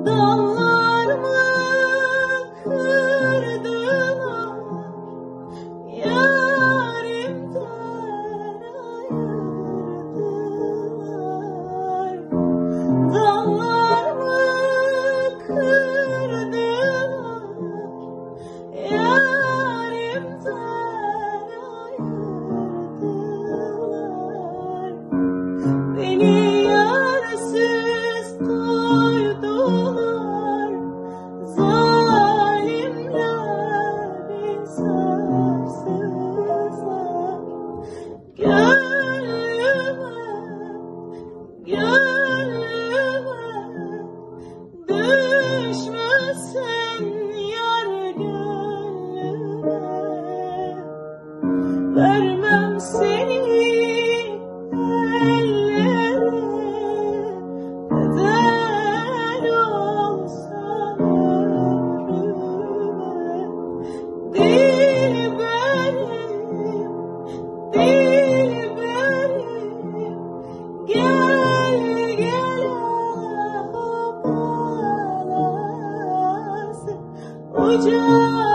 Dallarımı kırdılar, yarimden ayırdılar. Dallarımı kırdılar, yarimden ayırdılar. Beni yersiz koydular, zalimler, insafsızlar. Gönlüme, gönlüme düşmesin yar, gönlüme. Vermem seni ellere, bedel olsan ömrüme. Dilberim, gel gel ağlasın ocağım.